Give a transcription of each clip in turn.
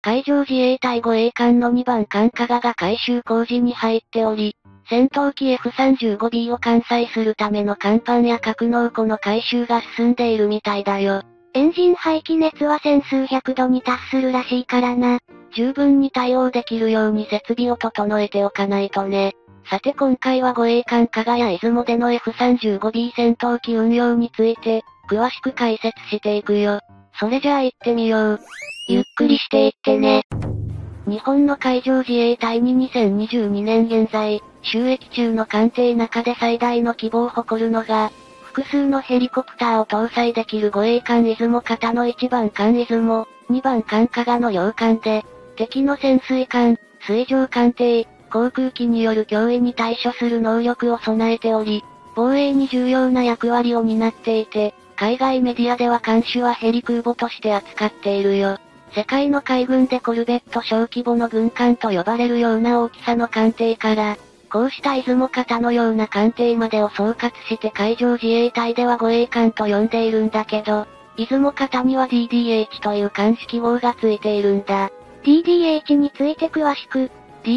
海上自衛隊護衛艦の2番艦加賀が改修工事に入っており、戦闘機 F-35B を艦載するための甲板や格納庫の改修が進んでいるみたいだよ。 エンジン排気熱は千数百度に達するらしいからな。 十分に対応できるように設備を整えておかないとね。さて今回は護衛艦加賀や出雲での F-35B 戦闘機運用について、詳しく解説していくよ。それじゃあ行ってみよう。 ゆっくりしていってね。 日本の海上自衛隊に2022年現在、就役中の艦艇中で最大の規模を誇るのが、複数のヘリコプターを搭載できる護衛艦出雲型の1番艦出雲、2番艦加賀の両艦で、敵の潜水艦、水上艦艇、航空機による脅威に対処する能力を備えており、防衛に重要な役割を担っていて、海外メディアでは艦種はヘリ空母として扱っているよ。世界の海軍でコルベット小規模の軍艦と呼ばれるような大きさの艦艇から、こうした出雲型のような艦艇までを総括して海上自衛隊では護衛艦と呼んでいるんだけど、出雲型には DDH という艦式号がついているんだ。 DDH について詳しく。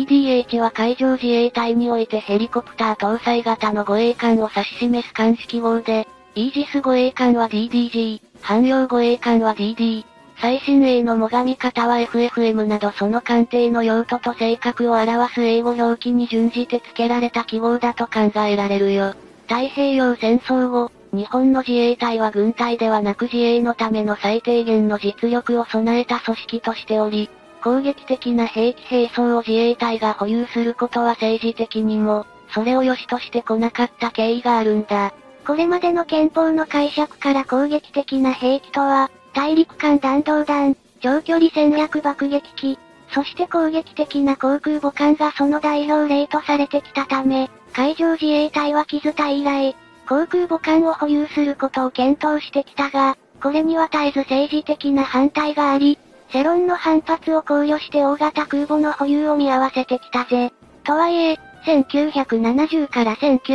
DDH は海上自衛隊においてヘリコプター搭載型の護衛艦を指し示す艦式号で、イージス護衛艦は DDG、汎用護衛艦は DD、最新鋭の最上型は FFM などその艦艇の用途と性格を表す英語表記に準じて付けられた記号だと考えられるよ。太平洋戦争後、日本の自衛隊は軍隊ではなく自衛のための最低限の実力を備えた組織としており、攻撃的な兵器兵装を自衛隊が保有することは政治的にも、それを良しとしてこなかった経緯があるんだ。 これまでの憲法の解釈から攻撃的な兵器とは、大陸間弾道弾、長距離戦略爆撃機、そして攻撃的な航空母艦がその代表例とされてきたため、海上自衛隊は木伝以来、航空母艦を保有することを検討してきたが、これには絶えず政治的な反対があり、世論の反発を考慮して大型空母の保有を見合わせてきたぜ。とはいえ、1970から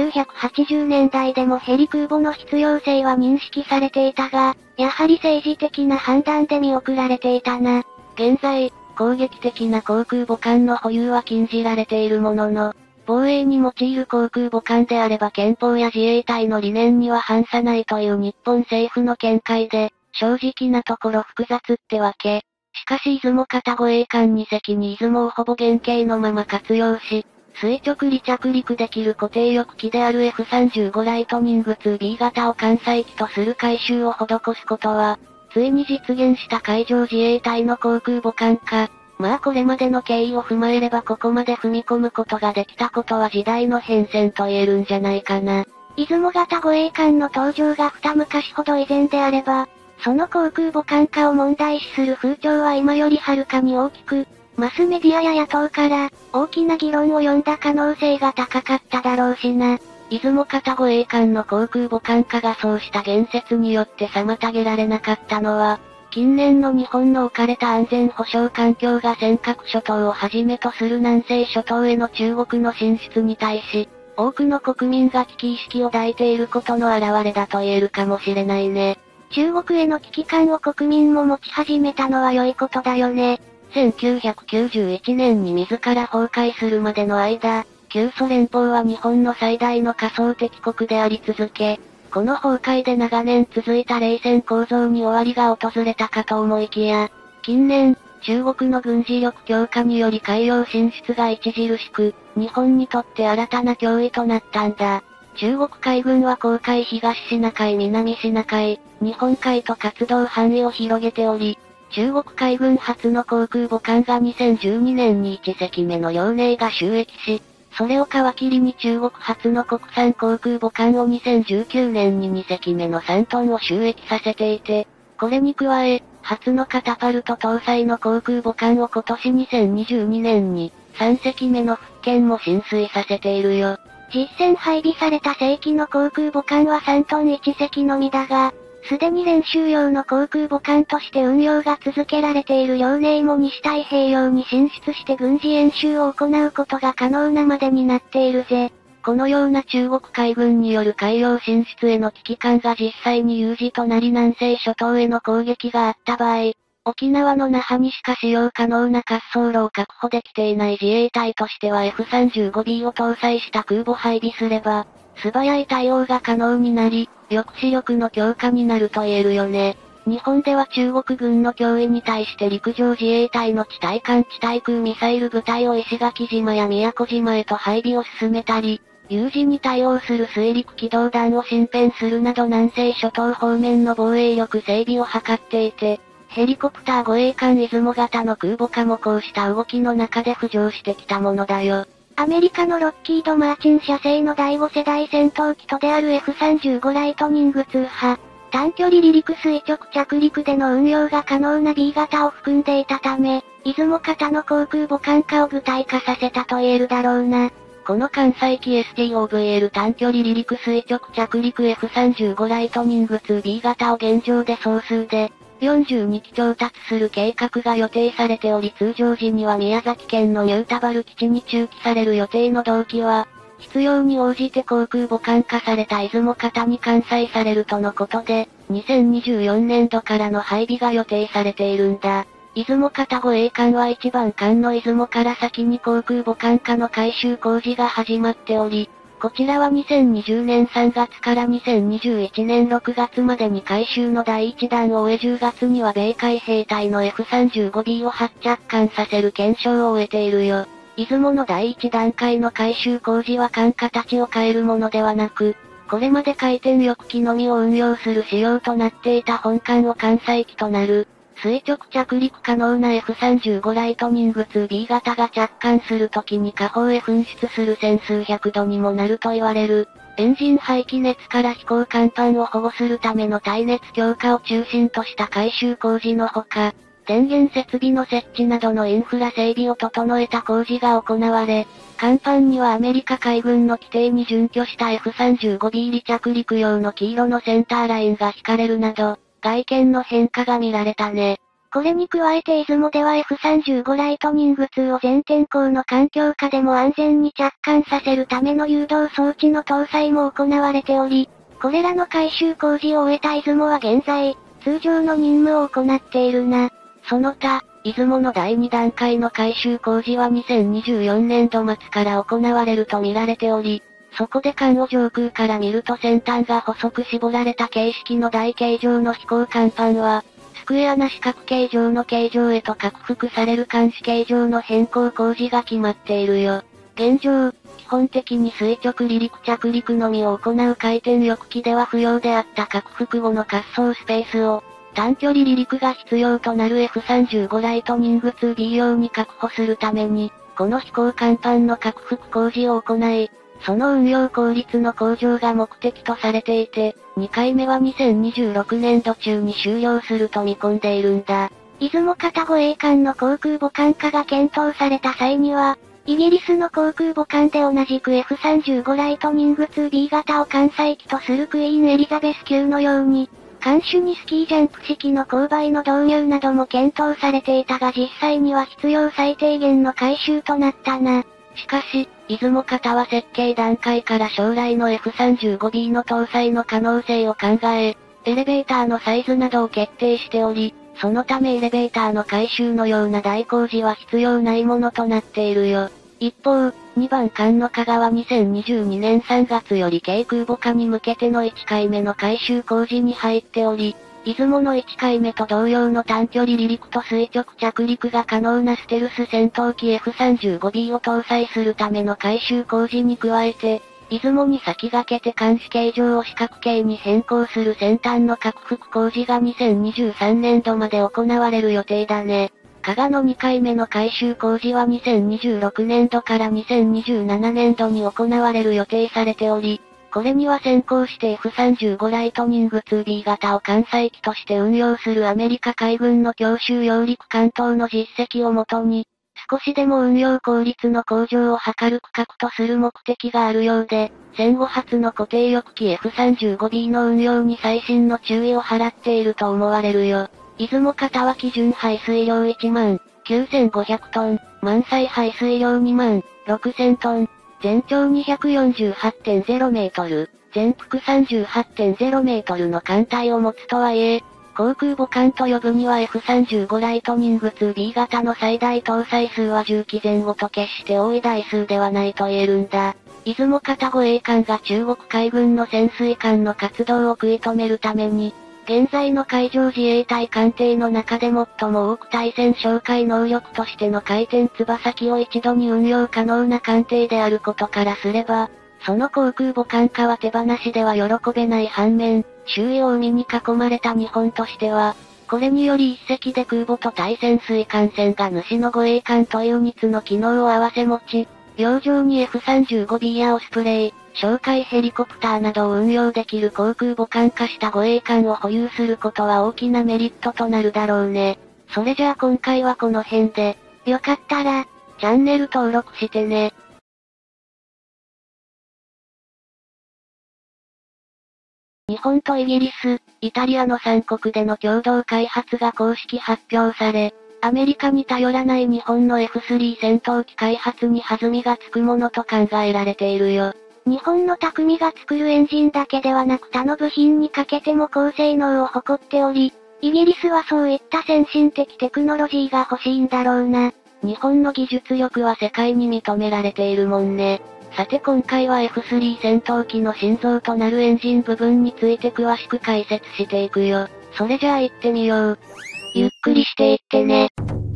1980年代でもヘリ空母の必要性は認識されていたが、やはり政治的な判断で見送られていたな。 現在、攻撃的な航空母艦の保有は禁じられているものの、防衛に用いる航空母艦であれば憲法や自衛隊の理念には反さないという日本政府の見解で、正直なところ複雑ってわけ。しかし出雲型護衛艦2隻に出雲をほぼ原型のまま活用し、垂直離着陸できる固定翼機である F-35 ライトニング 2B 型を艦載機とする改修を施すことは、ついに実現した海上自衛隊の航空母艦か。まあこれまでの経緯を踏まえればここまで踏み込むことができたことは時代の変遷と言えるんじゃないかな。 出雲型護衛艦の登場が二昔ほど以前であれば、その航空母艦化を問題視する風潮は今よりはるかに大きく、マスメディアや野党から、大きな議論を呼んだ可能性が高かっただろうしな。 出雲型護衛艦の航空母艦化がそうした言説によって妨げられなかったのは、近年の日本の置かれた安全保障環境が尖閣諸島をはじめとする南西諸島への中国の進出に対し、多くの国民が危機意識を抱いていることの表れだと言えるかもしれないね。 中国への危機感を国民も持ち始めたのは良いことだよね。 1991年に自ら崩壊するまでの間、旧ソ連邦は日本の最大の仮想敵国であり続け、この崩壊で長年続いた冷戦構造に終わりが訪れたかと思いきや、近年、中国の軍事力強化により海洋進出が著しく、日本にとって新たな脅威となったんだ。中国海軍は黄海東シナ海南シナ海、日本海と活動範囲を広げており、中国海軍初の航空母艦が2012年に1隻目の遼寧が就役し、それを皮切りに中国初の国産航空母艦を2019年に2隻目の3トンを就役させていて、これに加え、初のカタパルト搭載の航空母艦を今年2022年に3隻目の福建も進水させているよ。 実戦配備された正規の航空母艦は3トン1隻のみだが、すでに練習用の航空母艦として運用が続けられている遼寧も西太平洋に進出して軍事演習を行うことが可能なまでになっているぜ。 このような中国海軍による海洋進出への危機感が実際に有事となり南西諸島への攻撃があった場合、 沖縄の那覇にしか使用可能な滑走路を確保できていない自衛隊としては F-35B を搭載した空母配備すれば、素早い対応が可能になり、抑止力の強化になると言えるよね。日本では中国軍の脅威に対して陸上自衛隊の地対艦地対空ミサイル部隊を石垣島や宮古島へと配備を進めたり、有事に対応する水陸機動団を進編するなど南西諸島方面の防衛力整備を図っていて、ヘリコプター護衛艦出雲型の空母化もこうした動きの中で浮上してきたものだよ。 アメリカのロッキード・マーチン社製の第5世代戦闘機とである F-35 ライトニング2波。短距離離陸垂直着陸での運用が可能な B 型を含んでいたため、出雲型の航空母艦化を具体化させたと言えるだろうな。 この艦載機 STOVL 短距離離陸垂直着陸 F-35 ライトニング 2B 型を現状で総数で42機調達する計画が予定されており通常時には宮崎県のニュータバル基地に駐機される予定の同機は、必要に応じて航空母艦化された出雲型に艦載されるとのことで、2024年度からの配備が予定されているんだ。出雲型護衛艦は一番艦の出雲から先に航空母艦化の改修工事が始まっており、こちらは2020年3月から2021年6月までに改修の第1弾を終え10月には米海兵隊の F-35B を発着艦させる検証を終えているよ。出雲の第1段階の改修工事は艦形を変えるものではなく、これまで回転翼機のみを運用する仕様となっていた本艦を艦載機となる、垂直着陸可能な F-35 ライトニング 2B 型が着艦するときに下方へ噴出する千数百度にもなると言われる、エンジン排気熱から飛行甲板を保護するための耐熱強化を中心とした改修工事のほか、電源設備の設置などのインフラ整備を整えた工事が行われ、甲板にはアメリカ海軍の規定に準拠した F-35B 離着陸用の黄色のセンターラインが引かれるなど、外見の変化が見られたね。 これに加えて出雲では F-35 ライトニング2を全天候の環境下でも安全に着艦させるための誘導装置の搭載も行われており、これらの改修工事を終えた出雲は現在、通常の任務を行っているな。 その他、出雲の第2段階の改修工事は2024年度末から行われると見られており、そこで艦を上空から見ると先端が細く絞られた形式の台形状の飛行甲板は、スクエアな四角形状の形状へと拡幅される艦首形状の変更工事が決まっているよ。現状、基本的に垂直離陸着陸のみを行う回転翼機では不要であった拡幅後の滑走スペースを、短距離離陸が必要となる F-35 ライトニング 2B 用に確保するために、この飛行甲板の拡幅工事を行い、その運用効率の向上が目的とされていて、2回目は2026年度中に終了すると見込んでいるんだ。 出雲型護衛艦の航空母艦化が検討された際には、イギリスの航空母艦で同じく F-35 ライトニング 2B 型を艦載機とするクイーンエリザベス級のように、艦首にスキージャンプ式の勾配の導入なども検討されていたが実際には必要最低限の改修となったな。 しかし、出雲型は設計段階から将来の F-35B の搭載の可能性を考え、エレベーターのサイズなどを決定しており、そのためエレベーターの改修のような大工事は必要ないものとなっているよ。一方、2番艦の加賀は2022年3月より軽空母化に向けての1回目の改修工事に入っており、出雲の1回目と同様の短距離離陸と垂直着陸が可能なステルス戦闘機 F-35B を搭載するための改修工事に加えて、出雲に先駆けて艦首形状を四角形に変更する先端の拡幅工事が2023年度まで行われる予定だね。加賀の2回目の改修工事は2026年度から2027年度に行われる予定されており、これには先行して F-35 ライトニング 2B 型を艦載機として運用するアメリカ海軍の強襲揚陸艦等の実績をもとに、少しでも運用効率の向上を図る区画とする目的があるようで、戦後初の固定翼機 F-35B の運用に細心の注意を払っていると思われるよ。出雲型は基準排水量1万9500トン、満載排水量2万6000トン、全長 248.0 メートル、全幅 38.0 メートルの艦隊を持つとはいえ、 航空母艦と呼ぶには F35 ライトニング 2B 型の最大搭載数は10機前後と決して多い台数ではないと言えるんだ。出雲型護衛艦が中国海軍の潜水艦の活動を食い止めるために、現在の海上自衛隊艦艇の中で最も多く対戦哨戒能力としての回転翼機を一度に運用可能な艦艇であることからすれば、その航空母艦化は手放しでは喜べない反面、周囲を海に囲まれた日本としては、これにより一隻で空母と対潜水艦船が主の護衛艦という2つの機能を併せ持ち、洋上に F35B やオスプレイ、哨戒ヘリコプターなどを運用できる航空母艦化した護衛艦を保有することは大きなメリットとなるだろうね。それじゃあ今回はこの辺で、 よかったら、 チャンネル登録してね。日本とイギリス、イタリアの3国での共同開発が公式発表され、アメリカに頼らない日本の F3 戦闘機開発に弾みがつくものと考えられているよ。 日本の匠が作るエンジンだけではなく他の部品にかけても高性能を誇っており、イギリスはそういった先進的テクノロジーが欲しいんだろうな。 日本の技術力は世界に認められているもんね。さて今回は F3 戦闘機の心臓となるエンジン部分について詳しく解説していくよ。それじゃあ行ってみよう。 ゆっくりしていってね。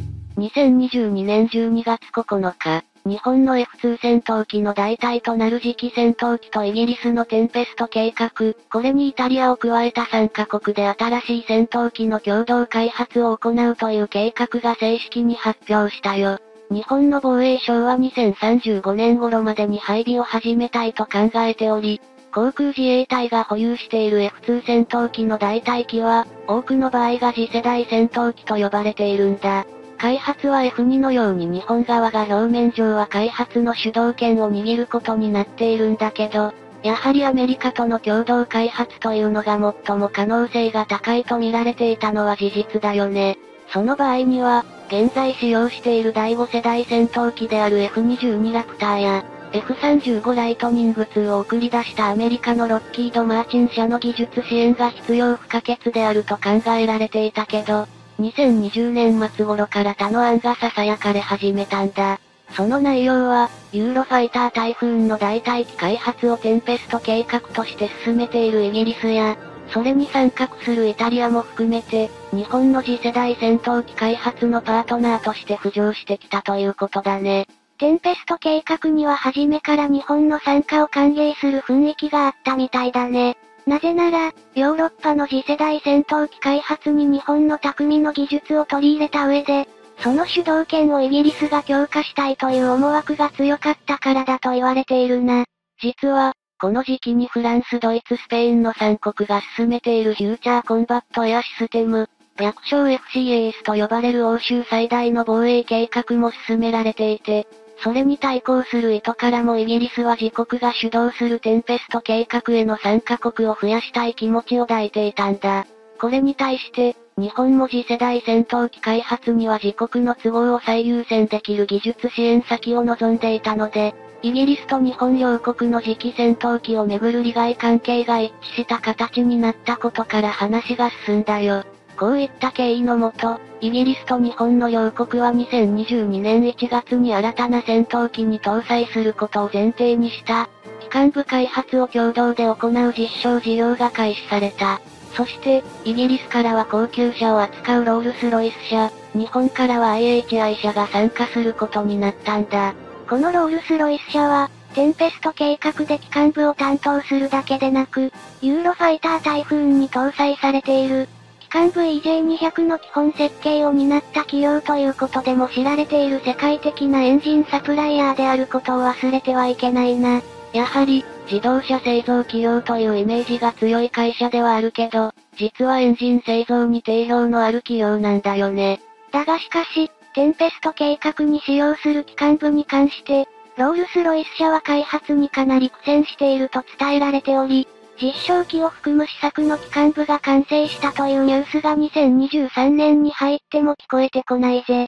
2022年12月9日、日本の F2 戦闘機の代替となる次期戦闘機とイギリスのテンペスト計画、これにイタリアを加えた3カ国で新しい戦闘機の共同開発を行うという計画が正式に発表したよ。日本の防衛省は2035年頃までに配備を始めたいと考えており、航空自衛隊が保有している F2 戦闘機の代替機は、多くの場合が次世代戦闘機と呼ばれているんだ。開発は F2 のように日本側が表面上は開発の主導権を握ることになっているんだけど、やはりアメリカとの共同開発というのが最も可能性が高いと見られていたのは事実だよね。その場合には、現在使用している第5世代戦闘機である F22 ラプターや、F35 ライトニング2を送り出したアメリカのロッキード・マーチン社の技術支援が必要不可欠であると考えられていたけど、2020年末頃から他の案が囁かれ始めたんだ。その内容は、ユーロファイタータイフーンの代替機開発をテンペスト計画として進めているイギリスや、それに参画するイタリアも含めて、日本の次世代戦闘機開発のパートナーとして浮上してきたということだね。 テンペスト計画には初めから日本の参加を歓迎する雰囲気があったみたいだね。なぜなら、ヨーロッパの次世代戦闘機開発に日本の匠の技術を取り入れた上で、その主導権をイギリスが強化したいという思惑が強かったからだと言われているな。 実は、この時期にフランス、ドイツ、スペインの3国が進めているフューチャーコンバットエアシステム、略称 FCAS と呼ばれる欧州最大の防衛計画も進められていて、それに対抗する意図からもイギリスは自国が主導するテンペスト計画への参加国を増やしたい気持ちを抱いていたんだ。これに対して、日本も次世代戦闘機開発には自国の都合を最優先できる技術支援先を望んでいたので、イギリスと日本両国の次期戦闘機をめぐる利害関係が一致した形になったことから話が進んだよ。こういった経緯のもと、イギリスと日本の両国は2022年1月に新たな戦闘機に搭載することを前提にした、機関部開発を共同で行う実証事業が開始された。そして、イギリスからは高級車を扱うロールスロイス社、日本からは IHI 社が参加することになったんだ。 このロールスロイス社は、テンペスト計画で機関部を担当するだけでなく、ユーロファイタータイフーンに搭載されている、機関部 EJ200 の基本設計を担った企業ということでも知られている世界的なエンジンサプライヤーであることを忘れてはいけないな。 やはり、自動車製造企業というイメージが強い会社ではあるけど、実はエンジン製造に定評のある企業なんだよね。 だがしかし、テンペスト計画に使用する機関部に関して、ロールスロイス社は開発にかなり苦戦していると伝えられており、実証機を含む試作の機関部が完成したというニュースが2023年に入っても聞こえてこないぜ。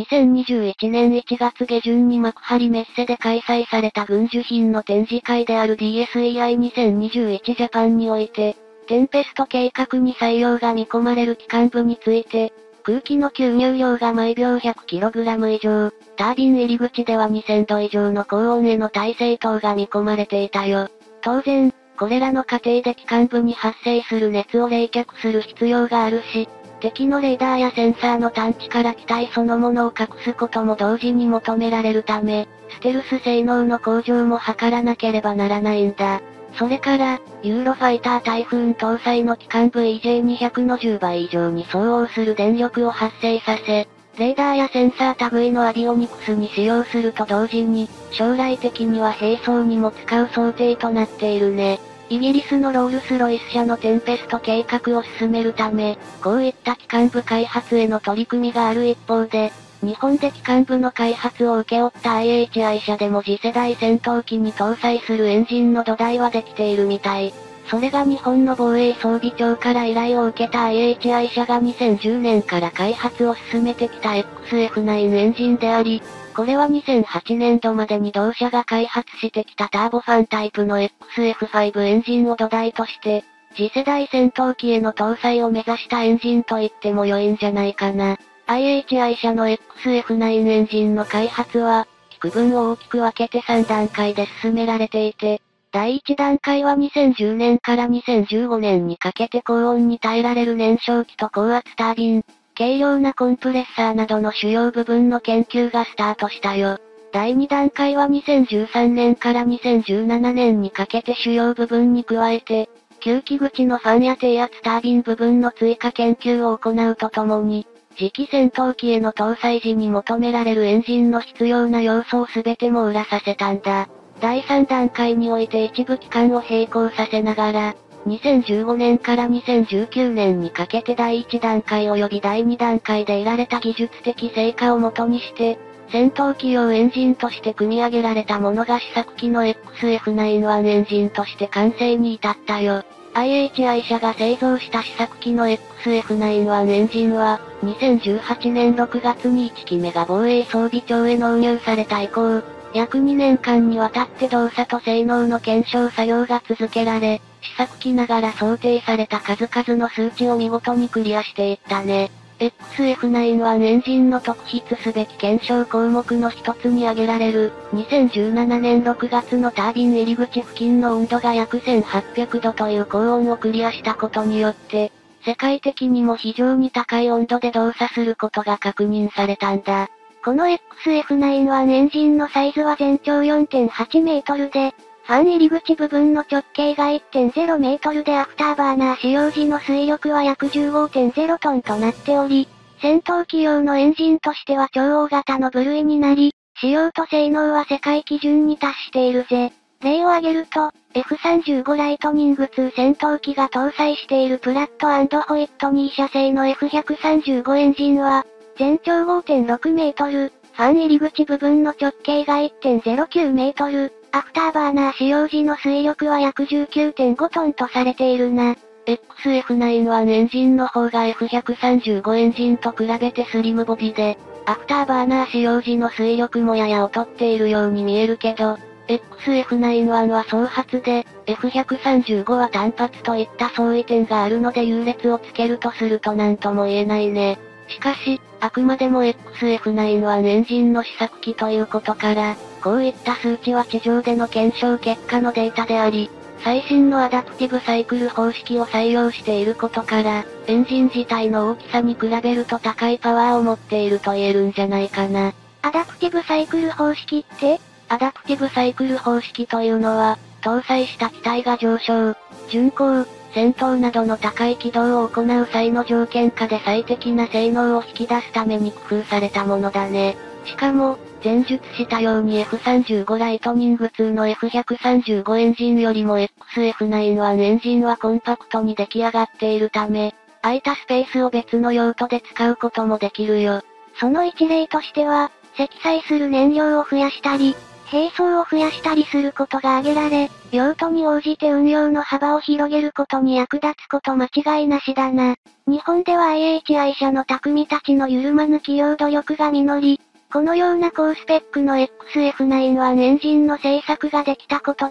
2021年1月下旬に幕張メッセで開催された軍需品の展示会である DSEI2021 ジャパンにおいて、 テンペスト計画に採用が見込まれる機関部について、空気の吸入量が毎秒 100kg 以上、タービン入り口では2000度以上の高温への耐性等が見込まれていたよ。当然、これらの過程で機関部に発生する熱を冷却する必要があるし、敵のレーダーやセンサーの探知から機体そのものを隠すことも同時に求められるため、ステルス性能の向上も図らなければならないんだ。それから、ユーロファイタータイフーン搭載の機関部 EJ200 の10倍以上に相応する電力を発生させ、レーダーやセンサー類のアビオニクスに使用すると同時に、将来的には並走にも使う想定となっているね。イギリスのロールスロイス社のテンペスト計画を進めるため、こういった機関部開発への取り組みがある一方で、日本で機関部の開発を請け負った IHI 社でも次世代戦闘機に搭載するエンジンの土台はできているみたい。それが日本の防衛装備庁から依頼を受けた IHI 社が2010年から開発を進めてきた XF9 エンジンであり、これは2008年度までに同社が開発してきたターボファンタイプの XF5 エンジンを土台として、次世代戦闘機への搭載を目指したエンジンと言っても良いんじゃないかな。IHI 社の XF9 エンジンの開発は、区分を大きく分けて3段階で進められていて、第1段階は2010年から2015年にかけて高温に耐えられる燃焼機と高圧タービン、軽量なコンプレッサーなどの主要部分の研究がスタートしたよ。第2段階は2013年から2017年にかけて主要部分に加えて、吸気口のファンや低圧タービン部分の追加研究を行うとともに、次期戦闘機への搭載時に求められるエンジンの必要な要素を全て網羅させたんだ。第3段階において一部機関を並行させながら、2015年から2019年にかけて第1段階及び第2段階で得られた技術的成果をもとにして、戦闘機用エンジンとして組み上げられたものが試作機の XF91 エンジンとして完成に至ったよ。IHI 社が製造した試作機の XF91 エンジンは、2018年6月に1機目が防衛装備庁へ納入された以降、約2年間にわたって動作と性能の検証作業が続けられ、試作機ながら想定された数々の数値を見事にクリアしていったね。XF91 エンジンの特筆すべき検証項目の一つに挙げられる、2017年6月のタービン入り口付近の温度が約1800度という高温をクリアしたことによって、世界的にも非常に高い温度で動作することが確認されたんだ。 この XF91 エンジンのサイズは全長 4.8 メートルで、ファン入り口部分の直径が 1.0 メートルでアフターバーナー使用時の推力は約 15.0 トンとなっており、戦闘機用のエンジンとしては超大型の部類になり、仕様と性能は世界基準に達しているぜ。例を挙げると、F35 ライトニング2戦闘機が搭載しているプラット&ホイットニー社製の F135 エンジンは、全長 5.6 メートル、ファン入り口部分の直径が 1.09 メートル、アフターバーナー使用時の推力は約 19.5 トンとされているな。 XF91 エンジンの方が F135 エンジンと比べてスリムボディで、アフターバーナー使用時の推力もやや劣っているように見えるけど、XF91 は双発で、F135 は単発といった相違点があるので優劣をつけるとするとなんとも言えないね。しかし、あくまでも XF91 エンジンの試作機ということから、こういった数値は地上での検証結果のデータであり、最新のアダプティブサイクル方式を採用していることから、エンジン自体の大きさに比べると高いパワーを持っていると言えるんじゃないかな。 アダプティブサイクル方式ってアダプティブサイクル方式というのは、搭載した機体が上昇、巡航、戦闘などの高い軌道を行う際の条件下で最適な性能を引き出すために工夫されたものだね。しかも、前述したように F35 ライトニング2の F135 エンジンよりも XF91 エンジンはコンパクトに出来上がっているため、空いたスペースを別の用途で使うこともできるよ。 その一例としては、積載する燃料を増やしたり、並走を増やしたりすることが挙げられ、用途に応じて運用の幅を広げることに役立つこと間違いなしだな。日本では IHI 社の匠たちの緩まぬ企業努力が実り、このような高スペックの XF91 エンジンの製作ができたことで、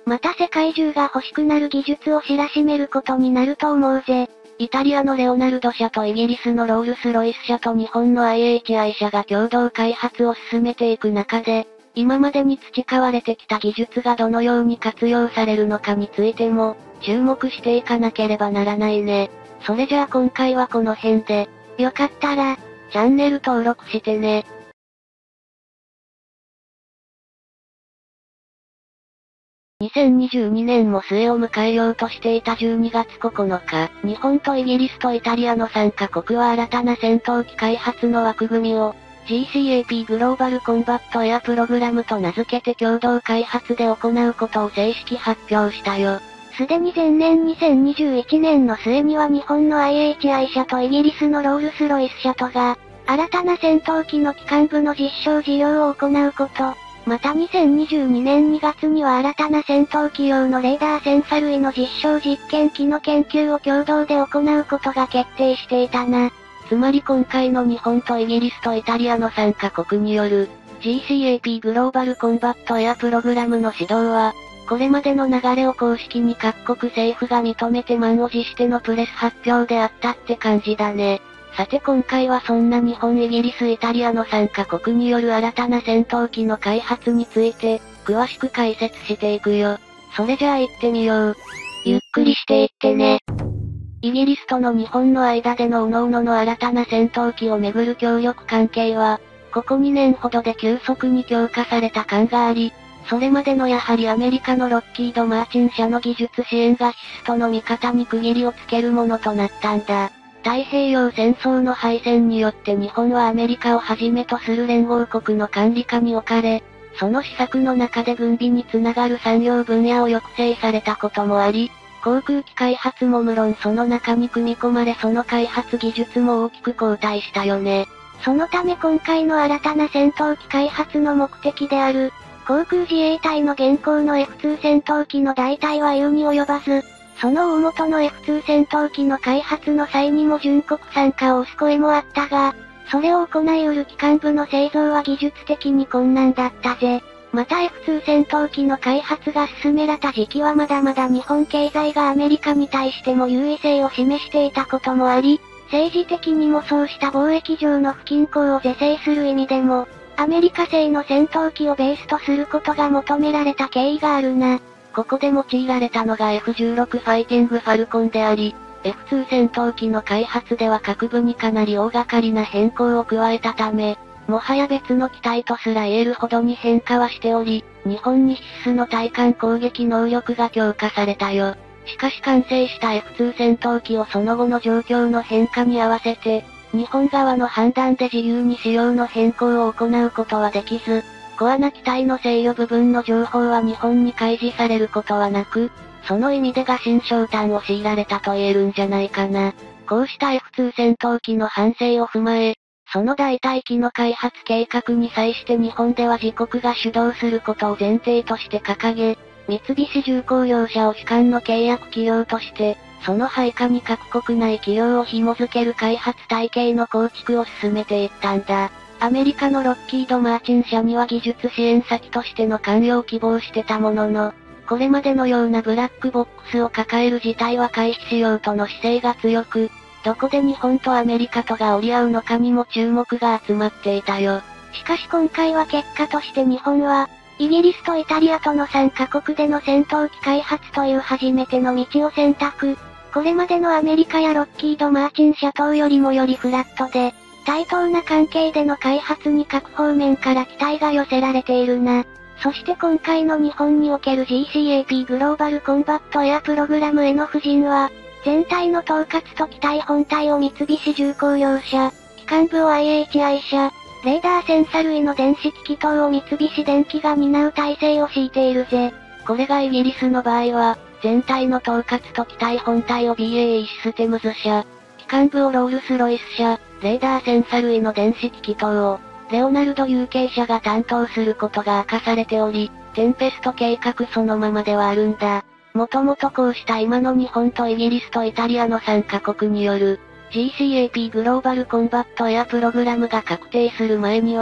また世界中が欲しくなる技術を知らしめることになると思うぜ。 イタリアのレオナルド社とイギリスのロールスロイス社と日本の IHI 社が共同開発を進めていく中で、今までに培われてきた技術がどのように活用されるのかについても、注目していかなければならないね。それじゃあ今回はこの辺で、 よかったら、 チャンネル登録してね。2022年も末を迎えようとしていた12月9日、日本とイギリスとイタリアの3カ国は新たな戦闘機開発の枠組みを、GCAP グローバルコンバットエアプログラムと名付けて共同開発で行うことを正式発表したよ。 すでに前年2021年の末には日本の IHI 社とイギリスのロールスロイス社とが、新たな戦闘機の機関部の実証事業を行うこと、また2022年2月には新たな戦闘機用のレーダーセンサ類の実証実験機の研究を共同で行うことが決定していたな。 つまり今回の日本とイギリスとイタリアの3カ国による GCAP グローバルコンバットエアプログラムの指導は、これまでの流れを公式に各国政府が認めて満を持してのプレス発表であったって感じだね。さて今回はそんな日本、イギリス、イタリアの3カ国による新たな戦闘機の開発について、詳しく解説していくよ。それじゃあ行ってみよう。 ゆっくりしていってね。 イギリスとの日本の間での各々の新たな戦闘機をめぐる協力関係は、ここ2年ほどで急速に強化された感があり、それまでのやはりアメリカのロッキード・マーチン社の技術支援が必須との見方に区切りをつけるものとなったんだ。太平洋戦争の敗戦によって日本はアメリカをはじめとする連合国の管理下に置かれ、その施策の中で軍備につながる産業分野を抑制されたこともあり、航空機開発も無論その中に組み込まれその開発技術も大きく後退したよね。 そのため今回の新たな戦闘機開発の目的である、航空自衛隊の現行の F2 戦闘機の代替は言うに及ばず、その大元の F2 戦闘機の開発の際にも準国参加を推す声もあったが、それを行い得る機関部の製造は技術的に困難だったぜ。また F2 戦闘機の開発が進められた時期はまだまだ日本経済がアメリカに対しても優位性を示していたこともあり、政治的にもそうした貿易上の不均衡を是正する意味でも、アメリカ製の戦闘機をベースとすることが求められた経緯があるな。 ここで用いられたのが F16 ファイティングファルコンであり、F2 戦闘機の開発では各部にかなり大掛かりな変更を加えたため、もはや別の機体とすら言えるほどに変化はしており、日本に必須の対艦攻撃能力が強化されたよ。しかし完成した F2 戦闘機をその後の状況の変化に合わせて、日本側の判断で自由に仕様の変更を行うことはできず、コアな機体の制御部分の情報は日本に開示されることはなく、その意味でが新商談を強いられたと言えるんじゃないかな。こうした F2 戦闘機の反省を踏まえ、その代替機の開発計画に際して日本では自国が主導することを前提として掲げ、三菱重工業者を主管の契約企業として、その配下に各国内企業を紐づける開発体系の構築を進めていったんだ。アメリカのロッキード・マーチン社には技術支援先としての関与を希望してたものの、これまでのようなブラックボックスを抱える事態は回避しようとの姿勢が強く、どこで日本とアメリカとが折り合うのかにも注目が集まっていたよ。 しかし今回は結果として日本は、イギリスとイタリアとの3カ国での戦闘機開発という初めての道を選択。これまでのアメリカやロッキード・マーチン社等よりもよりフラットで、対等な関係での開発に各方面から期待が寄せられているな。そして今回の日本における GCAP グローバルコンバットエアプログラムへの布陣は、全体の統括と機体本体を三菱重工業者、機関部を IHI 社、レーダーセンサ類の電子機器等を三菱電機が担う体制を敷いているぜ。 これがイギリスの場合は、全体の統括と機体本体を BAE システムズ社、機関部をロールスロイス社、レーダーセンサ類の電子機器等を、レオナルド UK 社が担当することが明かされており、テンペスト計画そのままではあるんだ。もともとこうした今の日本とイギリスとイタリアの3カ国による GCAP グローバルコンバットエアプログラムが確定する前には、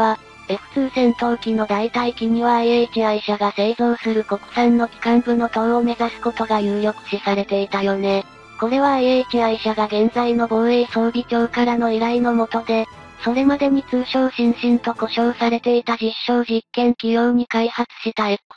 F2 戦闘機の代替機には IHI 社が製造する国産の機関部の等を目指すことが有力視されていたよね。これは IHI 社が現在の防衛装備庁からの依頼のもとで、それまでに通称新進と呼称されていた実証実験機用に開発した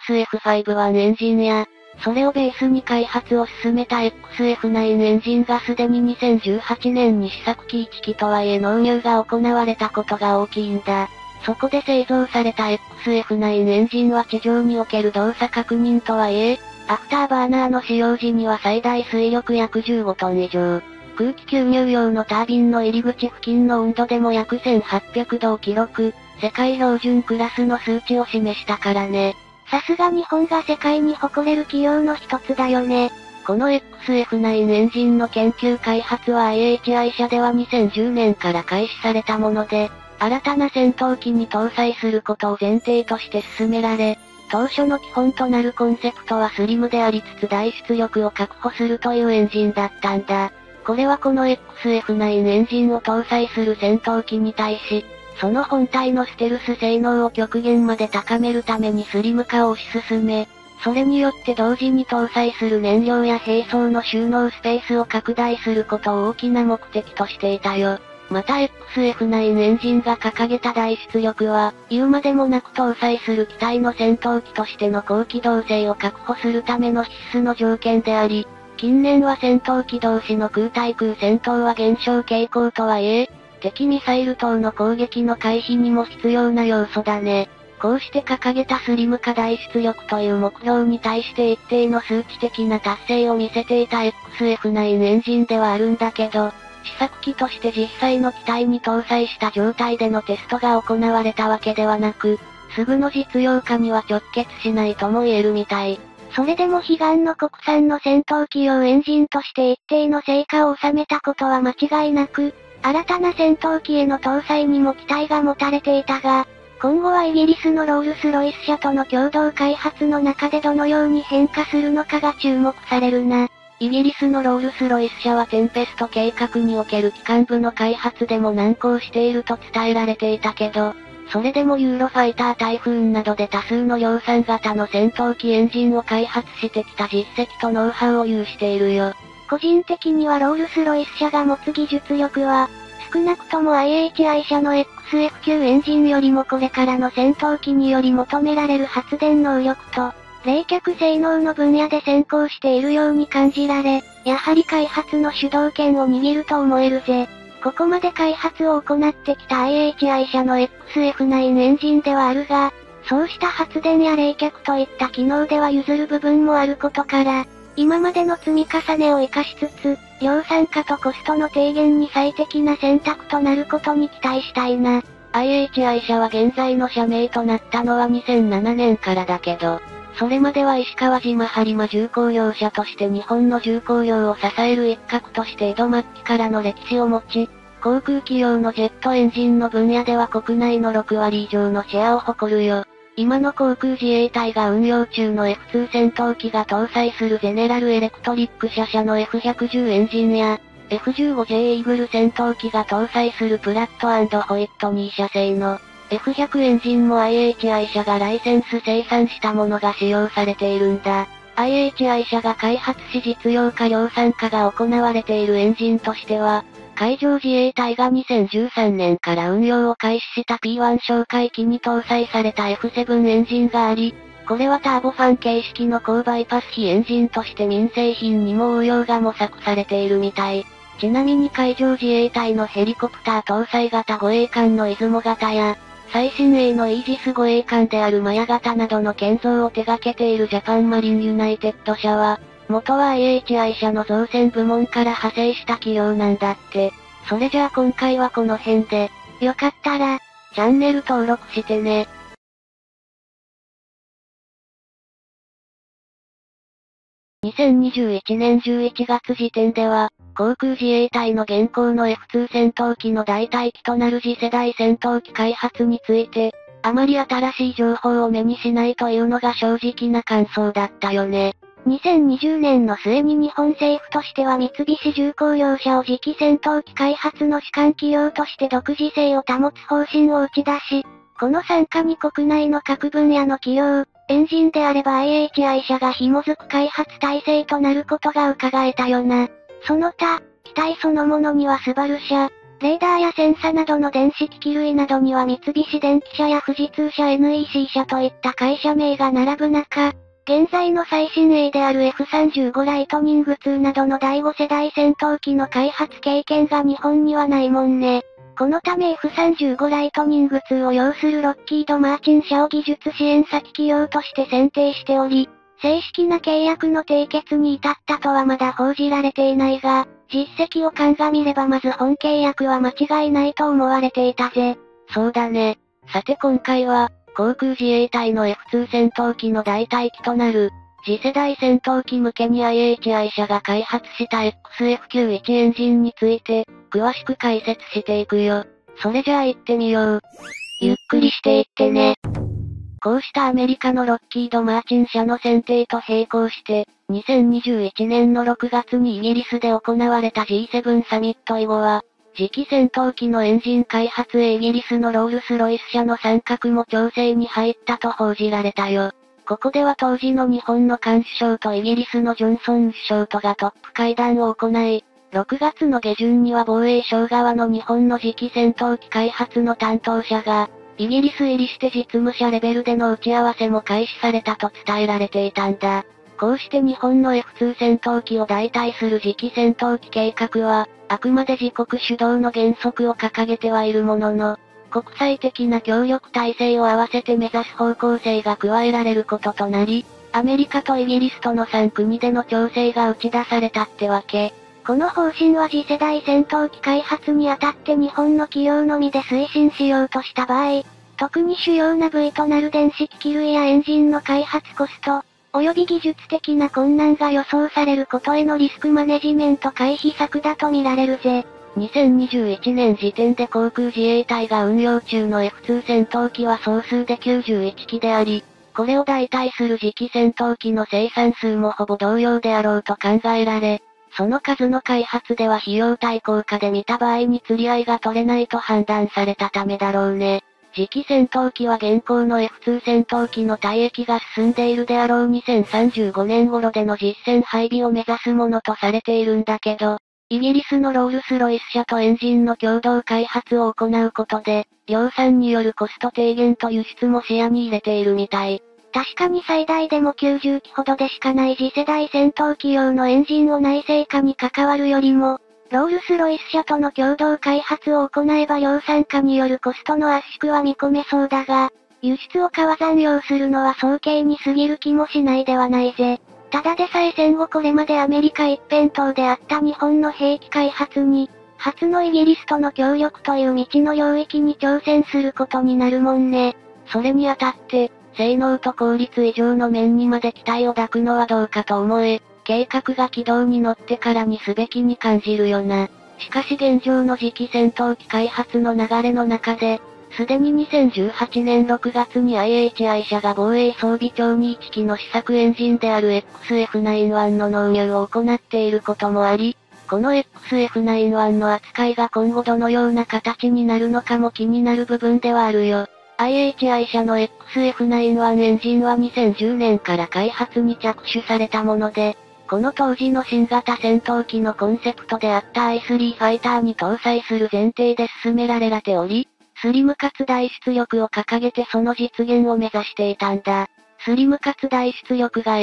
XF51 エンジンや、それをベースに開発を進めた XF9 エンジンがすでに2018年に試作機1機とはいえ納入が行われたことが大きいんだ。そこで製造された XF9 エンジンは地上における動作確認とはいえ、アフターバーナーの使用時には最大推力約15トン以上。空気吸入用のタービンの入り口付近の温度でも約1800度を記録、世界標準クラスの数値を示したからね。 さすが日本が世界に誇れる企業の一つだよね。 この XF9 エンジンの研究開発は IHI 社では2010年から開始されたもので、新たな戦闘機に搭載することを前提として進められ、当初の基本となるコンセプトはスリムでありつつ大出力を確保するというエンジンだったんだ。これはこの XF9 エンジンを搭載する戦闘機に対し、その本体のステルス性能を極限まで高めるためにスリム化を推し進め、それによって同時に搭載する燃料や兵装の収納スペースを拡大することを大きな目的としていたよ。また XF9 エンジンが掲げた大出力は、言うまでもなく搭載する機体の戦闘機としての高機動性を確保するための必須の条件であり、近年は戦闘機同士の空対空戦闘は減少傾向とはいえ、敵ミサイル等の攻撃の回避にも必要な要素だね。こうして掲げたスリム化大出力という目標に対して一定の数値的な達成を見せていた XF9 エンジンではあるんだけど、試作機として実際の機体に搭載した状態でのテストが行われたわけではなく、すぐの実用化には直結しないとも言えるみたい。 それでも悲願の国産の戦闘機用エンジンとして一定の成果を収めたことは間違いなく、新たな戦闘機への搭載にも期待が持たれていたが、今後はイギリスのロールスロイス社との共同開発の中でどのように変化するのかが注目されるな。 イギリスのロールスロイス社はテンペスト計画における機関部の開発でも難航していると伝えられていたけど、それでもユーロファイタータイフーンなどで多数の量産型の戦闘機エンジンを開発してきた実績とノウハウを有しているよ。 個人的にはロールスロイス社が持つ技術力は、少なくとも IHI 社の XF9 エンジンよりもこれからの戦闘機により求められる発電能力と、冷却性能の分野で先行しているように感じられ、やはり開発の主導権を握ると思えるぜ。ここまで開発を行ってきた IHI 社の XF9 エンジンではあるが、そうした発電や冷却といった機能では譲る部分もあることから、今までの積み重ねを活かしつつ、量産化とコストの低減に最適な選択となることに期待したいな。 IHI 社は現在の社名となったのは2007年からだけど、それまでは石川島播磨重工業社として日本の重工業を支える一角として江戸末期からの歴史を持ち、航空機用のジェットエンジンの分野では国内の6割以上のシェアを誇るよ。今の航空自衛隊が運用中の F2 戦闘機が搭載するゼネラルエレクトリック社の F110 エンジンや、F15J イーグル戦闘機が搭載するプラット&ホイットニー社製の F100 エンジンも IHI 社がライセンス生産したものが使用されているんだ。IHI 社が開発し実用化量産化が行われているエンジンとしては、海上自衛隊が2013年から運用を開始した P1 哨戒機に搭載された F7 エンジンがあり、これはターボファン形式の高バイパス比エンジンとして民生品にも応用が模索されているみたい。ちなみに海上自衛隊のヘリコプター搭載型護衛艦の出雲型や、最新鋭のイージス護衛艦であるマヤ型などの建造を手掛けているジャパンマリンユナイテッド社は、元は IHI 社の造船部門から派生した企業なんだって。それじゃあ今回はこの辺で、 よかったら、 チャンネル登録してね。2021年11月時点では、航空自衛隊の現行の F2 戦闘機の代替機となる次世代戦闘機開発について、あまり新しい情報を目にしないというのが正直な感想だったよね。 2020年の末に日本政府としては三菱重工業社を次期戦闘機開発の主幹企業として独自性を保つ方針を打ち出し、 この傘下に国内の各分野の企業、エンジンであれば IHI 社が紐づく開発体制となることが伺えたよな。その他、機体そのものにはスバル社、レーダーやセンサなどの電子機器類などには三菱電機社や富士通社 NEC 社といった会社名が並ぶ中、現在の最新鋭である F35 ライトニング2などの第5世代戦闘機の開発経験が日本にはないもんね。このため F35 ライトニング2を擁するロッキード・マーチン社を技術支援先企業として選定しており、正式な契約の締結に至ったとはまだ報じられていないが、実績を鑑みればまず本契約は間違いないと思われていたぜ。 そうだね。さて今回は、航空自衛隊の F2 戦闘機の代替機となる、次世代戦闘機向けに IHI 社が開発した XF91 エンジンについて、詳しく解説していくよ。それじゃあ行ってみよう。ゆっくりしていってね。こうしたアメリカのロッキード・マーチン社の選定と並行して、2021年の6月にイギリスで行われた G7 サミット以後は、次期戦闘機のエンジン開発へイギリスのロールスロイス社の参画も調整に入ったと報じられたよ。ここでは当時の日本の菅首相とイギリスのジョンソン首相とがトップ会談を行い、6月の下旬には防衛省側の日本の次期戦闘機開発の担当者が、イギリス入りして実務者レベルでの打ち合わせも開始されたと伝えられていたんだ。こうして日本の F2 戦闘機を代替する次期戦闘機計画は、あくまで自国主導の原則を掲げてはいるものの、国際的な協力体制を合わせて目指す方向性が加えられることとなり、アメリカとイギリスとの3国での調整が打ち出されたってわけ。 この方針は次世代戦闘機開発にあたって日本の企業のみで推進しようとした場合、特に主要な部位となる電子機器類やエンジンの開発コスト、及び技術的な困難が予想されることへのリスクマネジメント回避策だと見られるぜ。 2021年時点で航空自衛隊が運用中の F2 戦闘機は総数で91機であり、これを代替する次期戦闘機の生産数もほぼ同様であろうと考えられ、その数の開発では費用対効果で見た場合に釣り合いが取れないと判断されたためだろうね。次期戦闘機は現行の F2 戦闘機の退役が進んでいるであろう2035年頃での実戦配備を目指すものとされているんだけど、イギリスのロールスロイス社とエンジンの共同開発を行うことで、量産によるコスト低減と輸出も視野に入れているみたい。 確かに最大でも90機ほどでしかない次世代戦闘機用のエンジンを内製化に関わるよりも、ロールスロイス社との共同開発を行えば量産化によるコストの圧縮は見込めそうだが、輸出を川残用するのは早計に過ぎる気もしないではないぜ。ただでさえ戦後これまでアメリカ一辺倒であった日本の兵器開発に、初のイギリスとの協力という未知の領域に挑戦することになるもんね。 それにあたって、性能と効率以上の面にまで期待を抱くのはどうかと思え、計画が軌道に乗ってからにすべきに感じるよな。しかし現状の次期戦闘機開発の流れの中で、すでに2018年6月に IHI 社が防衛装備庁に1機の試作エンジンである XF91 の納入を行っていることもあり、この XF91 の扱いが今後どのような形になるのかも気になる部分ではあるよ。IHI 社の XF91 エンジンは2010年から開発に着手されたもので、この当時の新型戦闘機のコンセプトであった i3 ファイターに搭載する前提で進められており、スリムかつ大出力を掲げてその実現を目指していたんだ。スリムかつ大出力が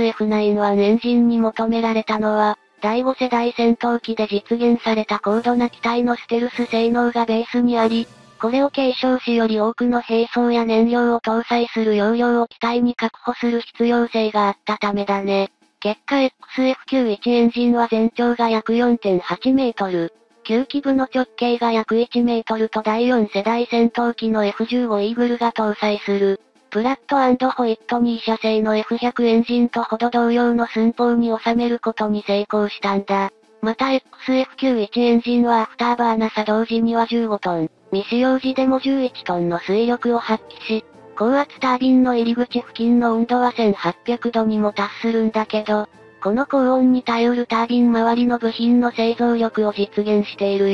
XF91 エンジンに求められたのは、第5世代戦闘機で実現された高度な機体のステルス性能がベースにあり、これを継承しより多くの兵装や燃料を搭載する容量を機体に確保する必要性があったためだね。結果 XF91 エンジンは全長が約 4.8 メートル。9機部の直径が約1メートルと第4世代戦闘機の F15 イーグルが搭載する。プラット&ホイットニー社製の F100 エンジンとほど同様の寸法に収めることに成功したんだ。また XF91 エンジンはアフターバーナ作動時には15トン、未使用時でも11トンの推力を発揮し、高圧タービンの入り口付近の温度は1800度にも達するんだけど、この高温に耐えうるタービン周りの部品の製造力を実現しているよ。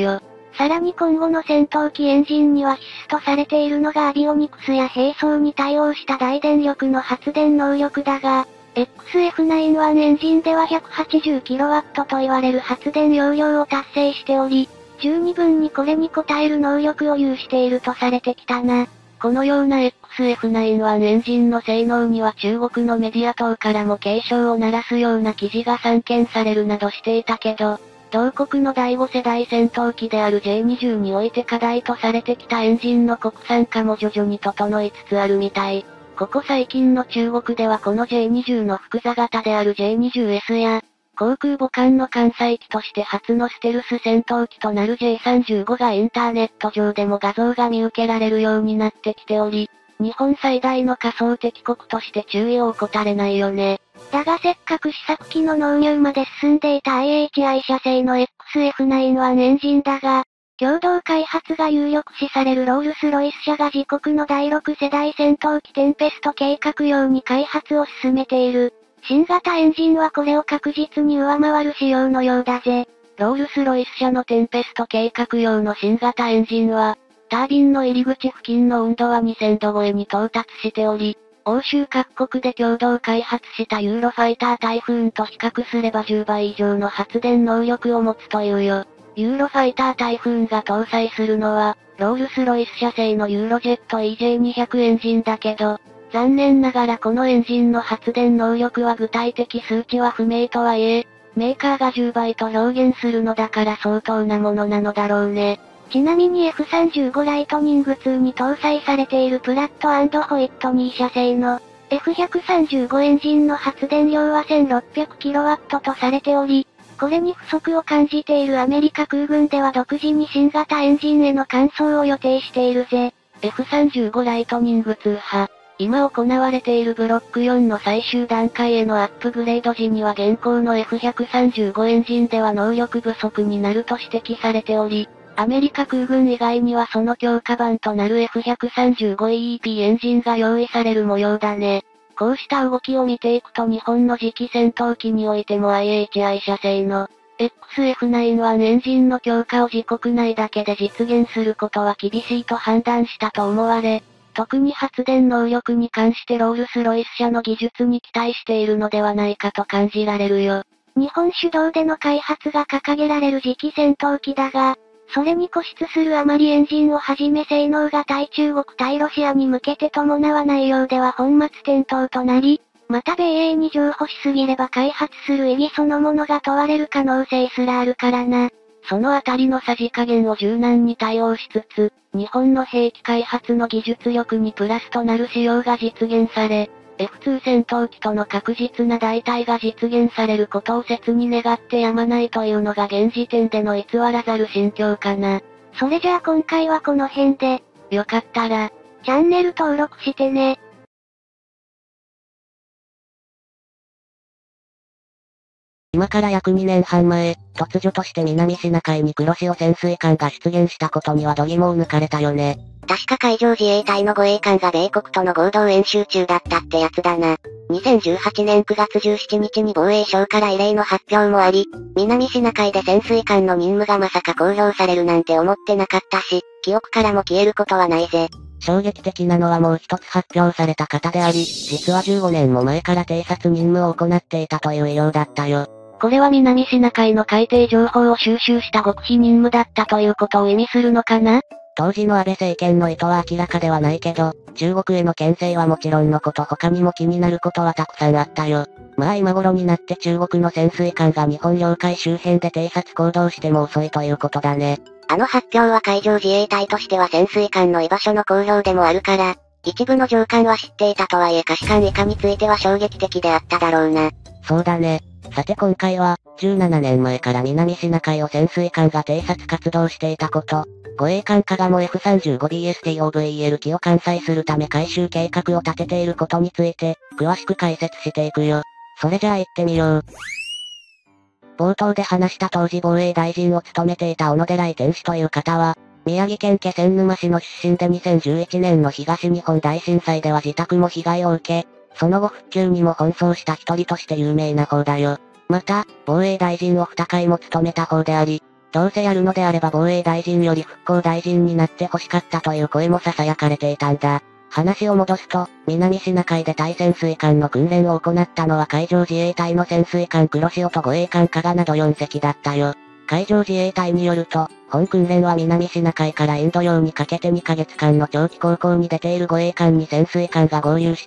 さらに今後の戦闘機エンジンには必須とされているのがアビオニクスや並走に対応した大電力の発電能力だが、XF91 エンジンでは 180kW と言われる発電容量を達成しており、十二分にこれに応える能力を有しているとされてきたな。 このような XF91 エンジンの性能には中国のメディア等からも警鐘を鳴らすような記事が散見されるなどしていたけど、同国の第5世代戦闘機である J20 において課題とされてきたエンジンの国産化も徐々に整いつつあるみたい。ここ最近の中国ではこの J20 の複座型である J20S や、航空母艦の艦載機として初のステルス戦闘機となる J35 がインターネット上でも画像が見受けられるようになってきており、日本最大の仮想敵国として注意を怠れないよね。 だがせっかく試作機の納入まで進んでいた IHI 社製の XF91 エンジンだが、共同開発が有力視されるロールスロイス社が自国の第6世代戦闘機テンペスト計画用に開発を進めている。新型エンジンはこれを確実に上回る仕様のようだぜ。 ロールスロイス社のテンペスト計画用の新型エンジンは、タービンの入り口付近の温度は2000度超えに到達しており、欧州各国で共同開発したユーロファイタータイフーンと比較すれば10倍以上の発電能力を持つというよ。ユーロファイタータイフーンが搭載するのは、ロールスロイス社製のユーロジェット EJ200 エンジンだけど、残念ながらこのエンジンの発電能力は具体的数値は不明とはいえ、メーカーが10倍と表現するのだから相当なものなのだろうね。 ちなみに F35 ライトニング2に搭載されているプラット&ホイットニー社製の F135 エンジンの発電量は 1600kW とされており、これに不足を感じているアメリカ空軍では独自に新型エンジンへの換装を予定しているぜ。 F35 ライトニング2派。今行われているブロック4の最終段階へのアップグレード時には現行の F135 エンジンでは能力不足になると指摘されており、アメリカ空軍以外にはその強化版となる F135EEP エンジンが用意される模様だね。こうした動きを見ていくと日本の次期戦闘機においても IHI 社製の XF91 エンジンの強化を自国内だけで実現することは厳しいと判断したと思われ、特に発電能力に関してロールスロイス社の技術に期待しているのではないかと感じられるよ。 日本主導での開発が掲げられる次期戦闘機だが、それに固執するあまりエンジンをはじめ性能が対中国対ロシアに向けて伴わないようでは本末転倒となり、また米英に譲歩しすぎれば開発する意義そのものが問われる可能性すらあるからな。 そのあたりのさじ加減を柔軟に対応しつつ、日本の兵器開発の技術力にプラスとなる仕様が実現され、F2 戦闘機との確実な代替が実現されることを切に願ってやまないというのが現時点での偽らざる心境かな。 それじゃあ今回はこの辺で、 よかったら、 チャンネル登録してね。 今から約2年半前、突如として南シナ海に黒潮潜水艦が出現したことには度肝を抜かれたよね。 確か海上自衛隊の護衛艦が米国との合同演習中だったってやつだな。2018年9月17日に防衛省から異例の発表もあり、南シナ海で潜水艦の任務がまさか公表されるなんて思ってなかったし、記憶からも消えることはないぜ。 衝撃的なのはもう一つ発表された方であり、実は15年も前から偵察任務を行っていたという医療だったよ。 これは南シナ海の海底情報を収集した極秘任務だったということを意味するのかな？ 当時の安倍政権の意図は明らかではないけど、中国への牽制はもちろんのこと他にも気になることはたくさんあったよ。まあ今頃になって中国の潜水艦が日本領海周辺で偵察行動しても遅いということだね。 あの発表は海上自衛隊としては潜水艦の居場所の公表でもあるから、一部の上官は知っていたとはいえ可視艦以下については衝撃的であっただろうな。 そうだね。さて今回は、17年前から南シナ海を潜水艦が偵察活動していたこと、護衛艦加賀も F35BSTOVEL 機を艦載するため回収計画を立てていることについて、詳しく解説していくよ。それじゃあ行ってみよう。冒頭で話した当時防衛大臣を務めていた小野寺井天氏という方は、宮城県気仙沼市の出身で2011年の東日本大震災では自宅も被害を受け、その後復旧にも奔走した一人として有名な方だよ。また、防衛大臣を2回も務めた方であり、 どうせやるのであれば防衛大臣より復興大臣になって欲しかったという声も囁かれていたんだ。話を戻すと、南シナ海で対潜水艦の訓練を行ったのは海上自衛隊の潜水艦黒潮と護衛艦加賀など4隻だったよ。海上自衛隊によると、本訓練は南シナ海からインド洋にかけて2ヶ月間の長期航行に出ている護衛艦に潜水艦が合流して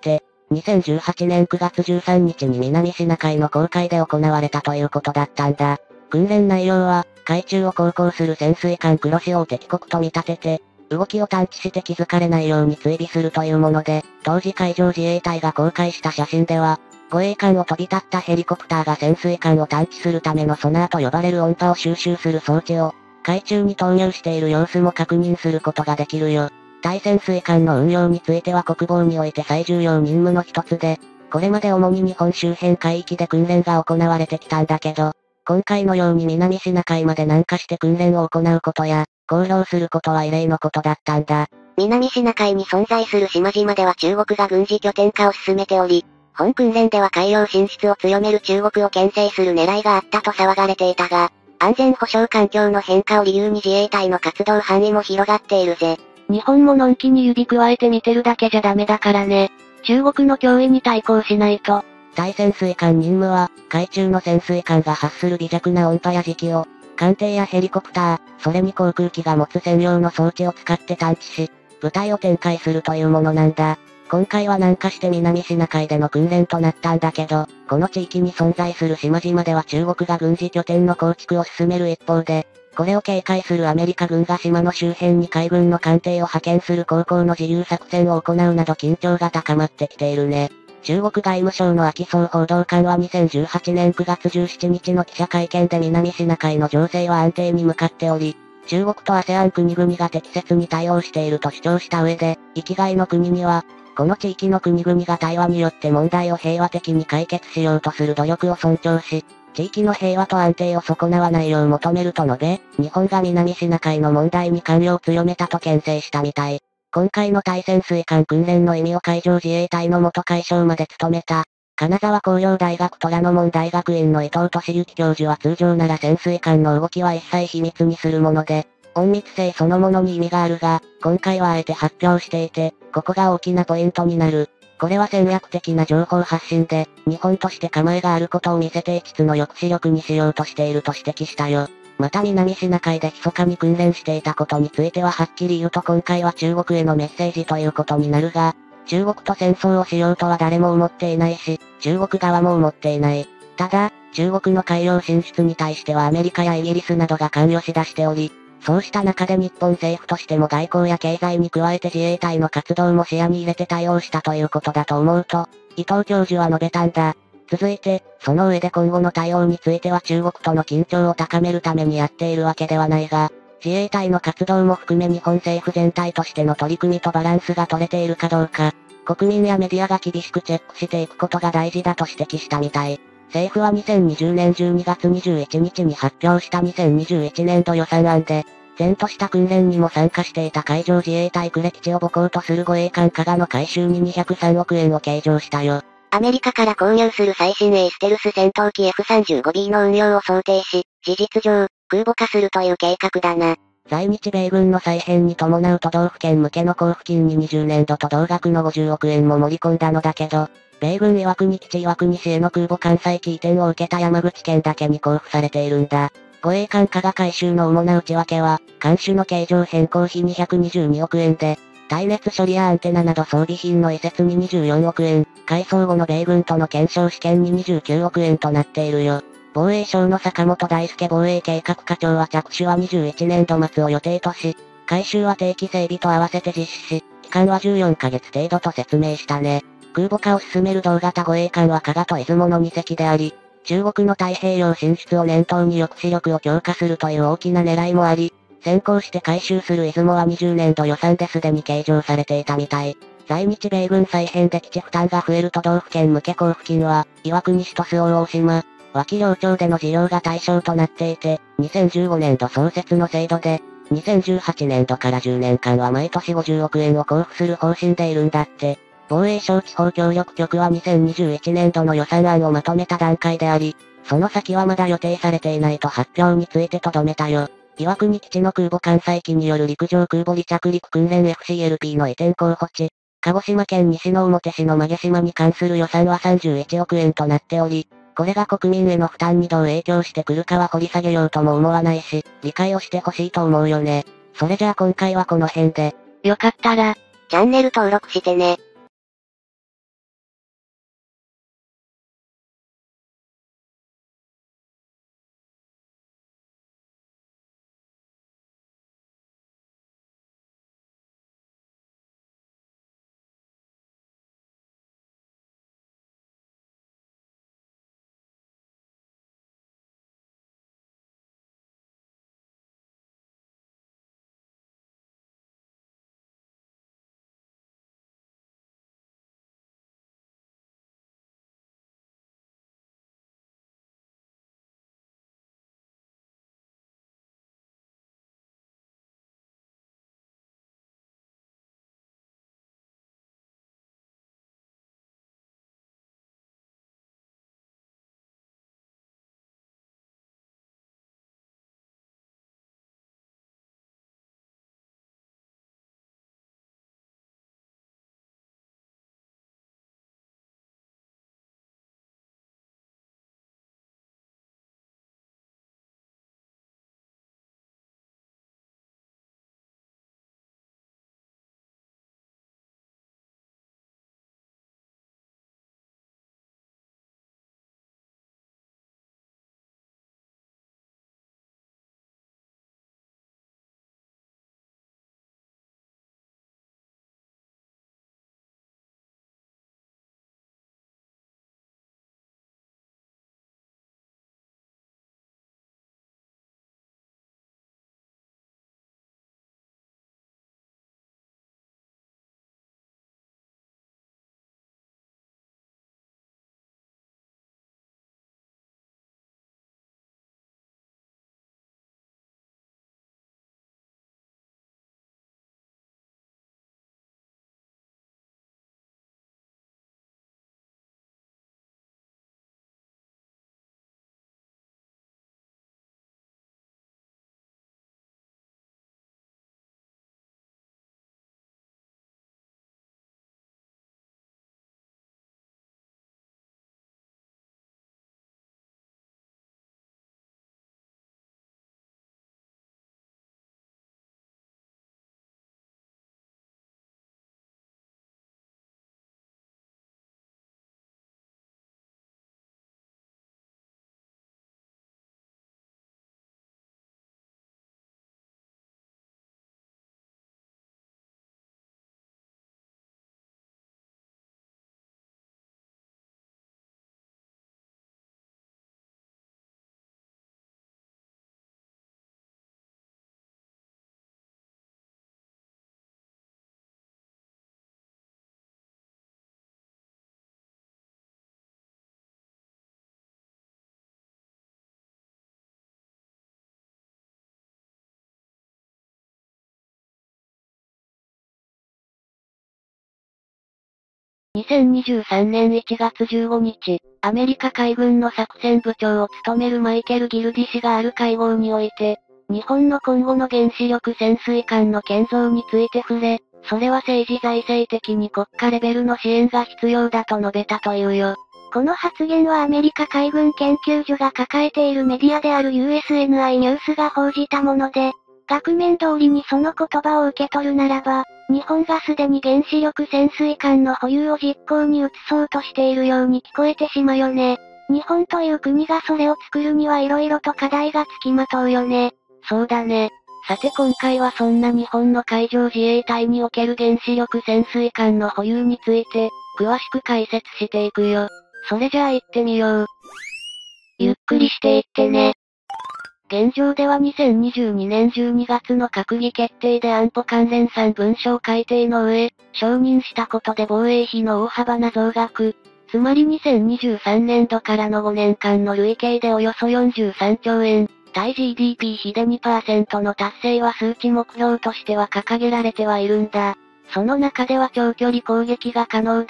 、2018年9月13日に南シナ海の公海で行われたということだったんだ。訓練内容は、海中を航行する潜水艦黒潮を敵国と見立てて、動きを探知して気づかれないように追尾するというもので、当時海上自衛隊が公開した写真では、護衛艦を飛び立ったヘリコプターが潜水艦を探知するためのソナーと呼ばれる音波を収集する装置を、海中に投入している様子も確認することができるよ。対潜水艦の運用については国防において最重要任務の一つで、これまで主に日本周辺海域で訓練が行われてきたんだけど、今回のように南シナ海まで南下して訓練を行うことや、航路することは異例のことだったんだ。 南シナ海に存在する島々では中国が軍事拠点化を進めており、本訓練では海洋進出を強める中国を牽制する狙いがあったと騒がれていたが、安全保障環境の変化を理由に自衛隊の活動範囲も広がっているぜ。 日本ものんきに指くわえて見てるだけじゃダメだからね。中国の脅威に対抗しないと。 対潜水艦任務は、海中の潜水艦が発する微弱な音波や磁気を、艦艇やヘリコプター、それに航空機が持つ専用の装置を使って探知し、部隊を展開するというものなんだ。今回は南下して南シナ海での訓練となったんだけど、この地域に存在する島々では中国が軍事拠点の構築を進める一方で、これを警戒するアメリカ軍が島の周辺に海軍の艦艇を派遣する航行の自由作戦を行うなど緊張が高まってきているね。中国外務省の秋総報道官は2018年9月17日の記者会見で南シナ海の情勢は安定に向かっており、中国と ASEAN 国々が適切に対応していると主張した上で、域外の国には、この地域の国々が対話によって問題を平和的に解決しようとする努力を尊重し、地域の平和と安定を損なわないよう求めると述べ、日本が南シナ海の問題に関与を強めたと牽制したみたい。今回の対潜水艦訓練の意味を海上自衛隊の元海将まで務めた、金沢工業大学虎ノ門大学院の伊藤俊之教授は通常なら潜水艦の動きは一切秘密にするもので、隠密性そのものに意味があるが、今回はあえて発表していて、ここが大きなポイントになる。これは戦略的な情報発信で、日本として構えがあることを見せて一つの抑止力にしようとしていると指摘したよ。また南シナ海で密かに訓練していたことについてははっきり言うと今回は中国へのメッセージということになるが、中国と戦争をしようとは誰も思っていないし、中国側も思っていない。ただ、中国の海洋進出に対してはアメリカやイギリスなどが関与し出しており、そうした中で日本政府としても外交や経済に加えて自衛隊の活動も視野に入れて対応したということだと思うと、伊藤教授は述べたんだ。続いて、その上で今後の対応については中国との緊張を高めるためにやっているわけではないが、自衛隊の活動も含め日本政府全体としての取り組みとバランスが取れているかどうか、国民やメディアが厳しくチェックしていくことが大事だと指摘したみたい。政府は2020年12月21日に発表した2021年度予算案で、前とした訓練にも参加していた海上自衛隊呉基地を母港とする護衛艦加賀の改修に203億円を計上したよ。 アメリカから購入する最新鋭ステルス戦闘機 F-35B の運用を想定し、事実上、空母化するという計画だな。 在日米軍の再編に伴う都道府県向けの交付金に20年度と同額の50億円も盛り込んだのだけど、米軍岩国基地岩国市への空母艦載機移転を受けた山口県だけに交付されているんだ。護衛艦加賀改修の主な内訳は、艦種の形状変更費222億円で、耐熱処理やアンテナなど装備品の移設に24億円、改装後の米軍との検証試験に29億円となっているよ。防衛省の坂本大輔防衛計画課長は着手は21年度末を予定とし、改修は定期整備と合わせて実施し、期間は14ヶ月程度と説明したね。空母化を進める同型護衛艦は加賀と出雲の2隻であり、中国の太平洋進出を念頭に抑止力を強化するという大きな狙いもあり、先行して改修する出雲は20年度予算ですでに計上されていたみたい。在日米軍再編で基地負担が増える都道府県向け交付金は、岩国市と周防大島、脇領町での事業が対象となっていて、2015年度創設の制度で、2018年度から10年間は毎年50億円を交付する方針でいるんだって。防衛省地方協力局は2021年度の予算案をまとめた段階であり、 その先はまだ予定されていないと発表についてとどめたよ。岩国基地の空母関西機による陸上空母離着陸訓練 FCLP の移転候補地、鹿児島県西之表市の曲島に関する予算は31億円となっており、これが国民への負担にどう影響してくるかは掘り下げようとも思わないし、理解をしてほしいと思うよね。それじゃあ今回はこの辺で。 よかったら、 チャンネル登録してね。 2023年1月15日、アメリカ海軍の作戦部長を務めるマイケル・ギルディ氏がある会合において、日本の今後の原子力潜水艦の建造について触れ、それは政治財政的に国家レベルの支援が必要だと述べたというよ。 この発言はアメリカ海軍研究所が抱えているメディアである USNI ニュースが報じたもので、額面通りにその言葉を受け取るならば、日本がすでに原子力潜水艦の保有を実行に移そうとしているように聞こえてしまうよね。日本という国がそれを作るには色々と課題が付きまとうよね。 そうだね。さて今回はそんな日本の海上自衛隊における原子力潜水艦の保有について、詳しく解説していくよ。それじゃあ行ってみよう。ゆっくりしていってね。現状では2022年12月の閣議決定で安保関連3文書改定の上、承認したことで防衛費の大幅な増額、つまり2023年度からの5年間の累計でおよそ43兆円、対 GDP 比で 2% の達成は数値目標としては掲げられてはいるんだ。その中では長距離攻撃が可能で、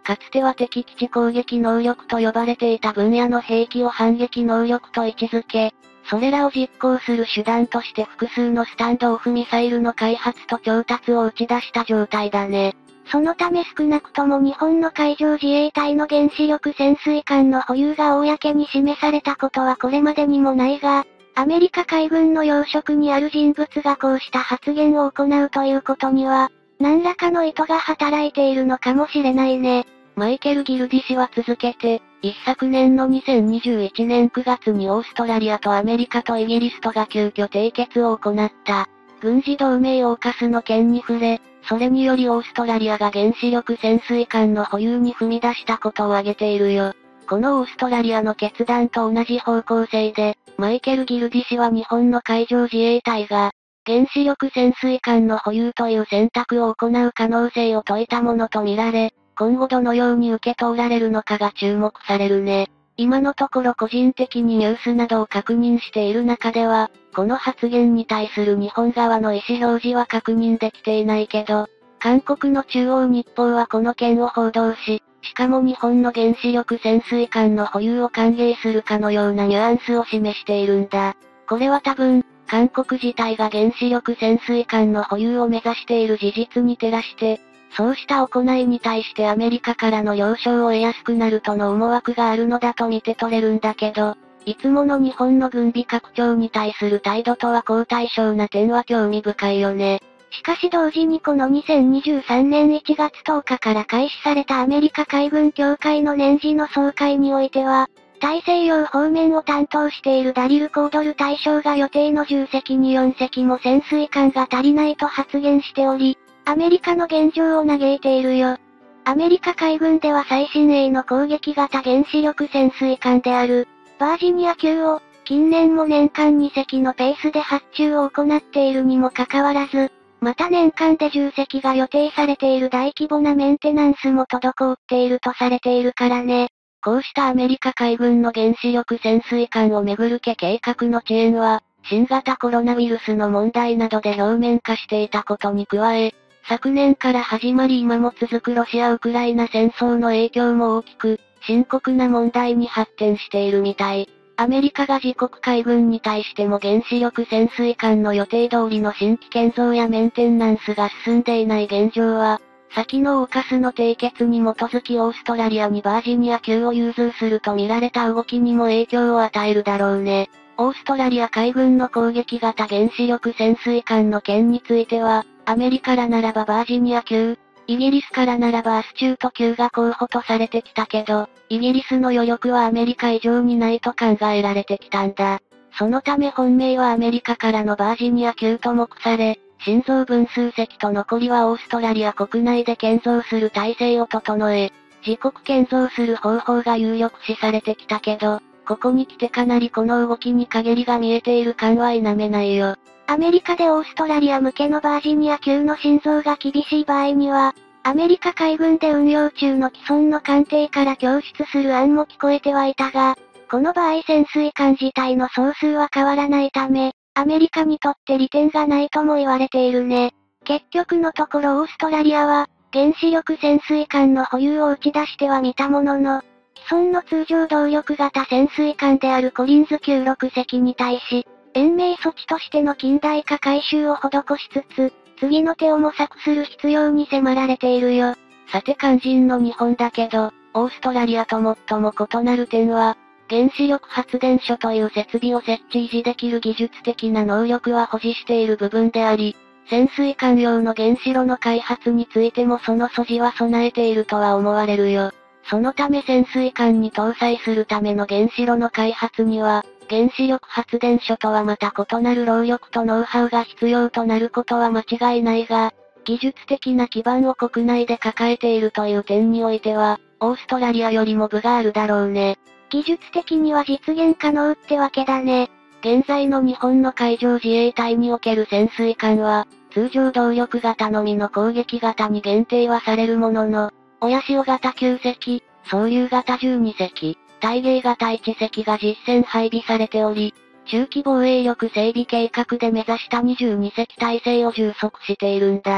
かつては敵基地攻撃能力と呼ばれていた分野の兵器を反撃能力と位置づけ、それらを実行する手段として複数のスタンドオフミサイルの開発と調達を打ち出した状態だね。 そのため少なくとも日本の海上自衛隊の原子力潜水艦の保有が公に示されたことはこれまでにもないが、アメリカ海軍の要職にある人物がこうした発言を行うということには、何らかの意図が働いているのかもしれないね。 マイケル・ギルディ氏は続けて、一昨年の2021年9月にオーストラリアとアメリカとイギリスとが急遽締結を行った、軍事同盟オーカスの件に触れ、それによりオーストラリアが原子力潜水艦の保有に踏み出したことを挙げているよ。このオーストラリアの決断と同じ方向性で、マイケル・ギルディ氏は日本の海上自衛隊が、原子力潜水艦の保有という選択を行う可能性を説いたものとみられ、今後どのように受け通られるのかが注目されるね。今のところ個人的にニュースなどを確認している中では、この発言に対する日本側の意思表示は確認できていないけど、韓国の中央日報はこの件を報道し、しかも日本の原子力潜水艦の保有を歓迎するかのようなニュアンスを示しているんだ。これは多分、韓国自体が原子力潜水艦の保有を目指している事実に照らして、そうした行いに対してアメリカからの了承を得やすくなるとの思惑があるのだと見て取れるんだけど、いつもの日本の軍備拡張に対する態度とは好対照な点は興味深いよね。 しかし同時にこの2023年1月10日から開始されたアメリカ海軍協会の年次の総会においては、大西洋方面を担当しているダリル・コードル大将が予定の10隻に4隻も潜水艦が足りないと発言しており、アメリカの現状を嘆いているよ。アメリカ海軍では最新鋭の攻撃型原子力潜水艦である、バージニア級を、近年も年間2隻のペースで発注を行っているにもかかわらず、また年間で10隻が予定されている大規模なメンテナンスも滞っているとされているからね。 こうしたアメリカ海軍の原子力潜水艦をめぐる計画の遅延は、新型コロナウイルスの問題などで表面化していたことに加え、昨年から始まり今も続くロシア・ウクライナ戦争の影響も大きく、深刻な問題に発展しているみたい。アメリカが自国海軍に対しても原子力潜水艦の予定通りの新規建造やメンテナンスが進んでいない現状は、先のオーカスの締結に基づきオーストラリアにバージニア級を融通すると見られた動きにも影響を与えるだろうね。オーストラリア海軍の攻撃型原子力潜水艦の件については、アメリカからならばバージニア級、イギリスからならばアスチュート級が候補とされてきたけど、イギリスの余力はアメリカ以上にないと考えられてきたんだ。そのため本命はアメリカからのバージニア級と目され、新造分数隻と残りはオーストラリア国内で建造する体制を整え、自国建造する方法が有力視されてきたけど、ここに来てかなりこの動きに陰りが見えている感は否めないよ。 アメリカでオーストラリア向けのバージニア級の新造が厳しい場合には、アメリカ海軍で運用中の既存の艦艇から供出する案も聞こえてはいたが、この場合潜水艦自体の総数は変わらないため、アメリカにとって利点がないとも言われているね。結局のところオーストラリアは、原子力潜水艦の保有を打ち出してはみたものの、既存の通常動力型潜水艦であるコリンズ級6隻に対し、延命措置としての近代化改修を施しつつ、次の手を模索する必要に迫られているよ。 さて肝心の日本だけど、オーストラリアと最も異なる点は、原子力発電所という設備を設置維持できる技術的な能力は保持している部分であり、潜水艦用の原子炉の開発についてもその素地は備えているとは思われるよ。そのため潜水艦に搭載するための原子炉の開発には、原子力発電所とはまた異なる労力とノウハウが必要となることは間違いないが、技術的な基盤を国内で抱えているという点においては、オーストラリアよりも分があるだろうね。 技術的には実現可能ってわけだね。 現在の日本の海上自衛隊における潜水艦は、通常動力型のみの攻撃型に限定はされるものの、親潮型9隻、総流型12隻、対迎型1隻が実戦配備されており、中期防衛力整備計画で目指した22隻体制を充足しているんだ。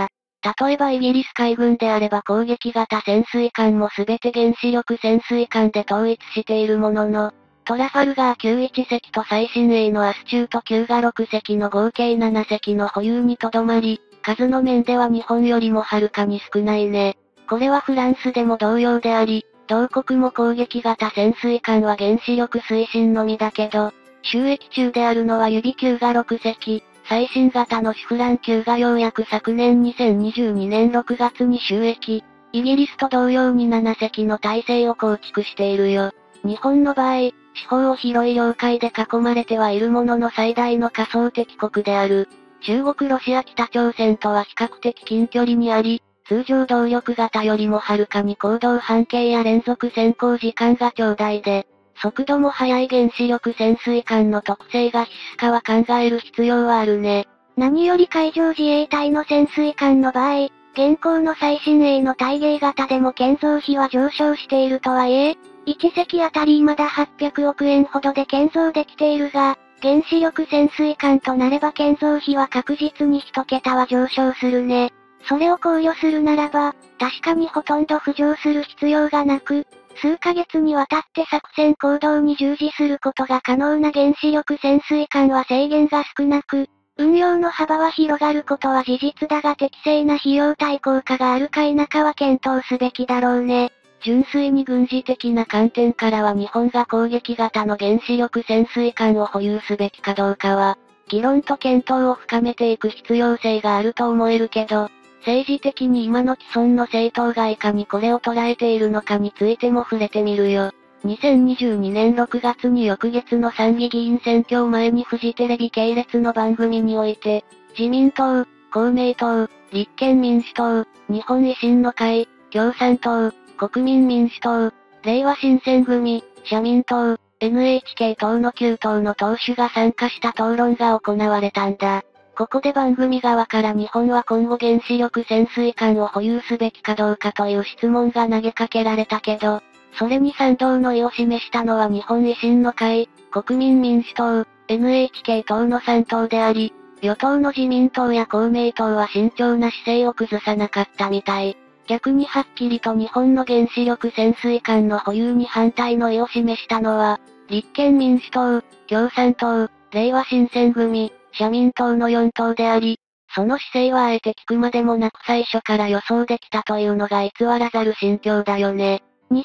例えばイギリス海軍であれば攻撃型潜水艦もすべて原子力潜水艦で統一しているものの、トラファルガー91隻と最新鋭のアスチュート級が6隻の合計7隻の保有にとどまり、数の面では日本よりもはるかに少ないね。これはフランスでも同様であり、同国も攻撃型潜水艦は原子力推進のみだけど、収益中であるのは指級が6隻、最新型のシフラン級がようやく昨年2022年6月に収益、イギリスと同様に7隻の体制を構築しているよ。日本の場合、四方を広い領海で囲まれてはいるものの最大の仮想敵国である。中国ロシア北朝鮮とは比較的近距離にあり、通常動力型よりもはるかに行動半径や連続潜航時間が長大で、速度も速い原子力潜水艦の特性が必須かは考える必要はあるね。 何より海上自衛隊の潜水艦の場合、現行の最新鋭の対芸型でも建造費は上昇しているとはいえ、1隻あたり未だ800億円ほどで建造できているが、原子力潜水艦となれば建造費は確実に1桁は上昇するね。それを考慮するならば、確かにほとんど浮上する必要がなく、数ヶ月にわたって作戦行動に従事することが可能な原子力潜水艦は制限が少なく、運用の幅は広がることは事実だが適正な費用対効果があるか否かは検討すべきだろうね。 純粋に軍事的な観点からは日本が攻撃型の原子力潜水艦を保有すべきかどうかは、議論と検討を深めていく必要性があると思えるけど、政治的に今の既存の政党がいかにこれを捉えているのかについても触れてみるよ。2022年6月に翌月の参議議員選挙を前にフジテレビ系列の番組において、自民党、公明党、立憲民主党、日本維新の会、共産党、国民民主党、れいわ新選組、社民党、NHK 等の9党の党首が参加した討論が行われたんだ。ここで番組側から日本は今後原子力潜水艦を保有すべきかどうかという質問が投げかけられたけど、それに賛同の意を示したのは日本維新の会、国民民主党、NHK 等の3党であり、与党の自民党や公明党は慎重な姿勢を崩さなかったみたい。逆にはっきりと日本の原子力潜水艦の保有に反対の意を示したのは、立憲民主党、共産党、れいわ新選組、社民党の4党であり、その姿勢はあえて聞くまでもなく最初から予想できたというのが偽らざる心境だよね。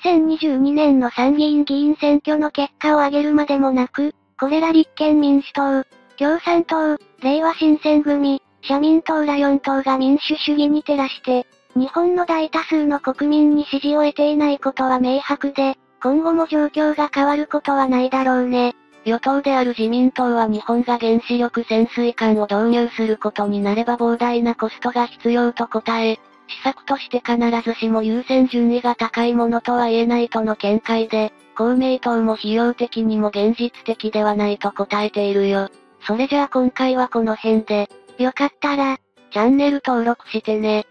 2022年の参議院議員選挙の結果を挙げるまでもなく、これら立憲民主党、共産党、れいわ新選組、社民党ら4党が民主主義に照らして、日本の大多数の国民に支持を得ていないことは明白で、今後も状況が変わることはないだろうね。 与党である自民党は日本が原子力潜水艦を導入することになれば膨大なコストが必要と答え、施策として必ずしも優先順位が高いものとは言えないとの見解で、公明党も費用的にも現実的ではないと答えているよ。それじゃあ今回はこの辺で、 よかったら、 チャンネル登録してね。